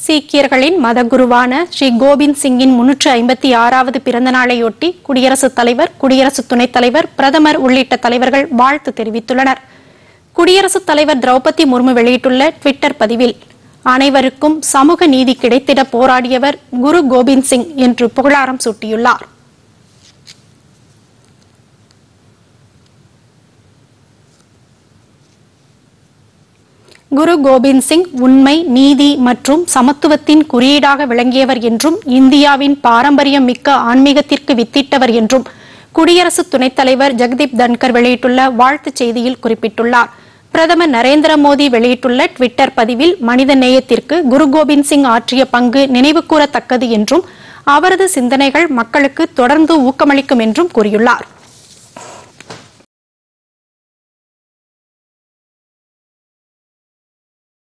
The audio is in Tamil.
சீக்கியர்களின் மதகுருவான ஸ்ரீ கோபிந்த் சிங்கின் 356வது பிறந்த நாளையொட்டி குடியரசுத் தலைவர், குடியரசு துணைத் தலைவர், பிரதமர் உள்ளிட்ட தலைவர்கள் வாழ்த்து தெரிவித்துள்ளனர். குடியரசுத் தலைவர் திரௌபதி முர்மு வெளியிட்டுள்ள ட்விட்டர் பதிவில், அனைவருக்கும் சமூக நீதி கிடைத்திட போராடியவர் குரு கோபிந்த் சிங் என்று புகழாரம் சூட்டியுள்ளார். குரு கோபிந்த் சிங் உண்மை, நீதி மற்றும் சமத்துவத்தின் குறியீடாக விளங்கியவர் என்றும் இந்தியாவின் பாரம்பரியம் மிக்க ஆன்மீகத்திற்கு வித்திட்டவர் என்றும் குடியரசு துணைத் தலைவர் ஜெகதீப் தன்கர் வெளியிட்டுள்ள வாழ்த்துச் செய்தியில் குறிப்பிட்டுள்ளார். பிரதமர் நரேந்திர மோடி வெளியிட்டுள்ள ட்விட்டர் பதிவில், மனித நேயத்திற்கு குரு கோபிந்த் சிங் ஆற்றிய பங்கு நினைவுகூரத்தக்கது என்றும் அவரது சிந்தனைகள் மக்களுக்கு தொடர்ந்து ஊக்கமளிக்கும் என்றும் கூறியுள்ளார்.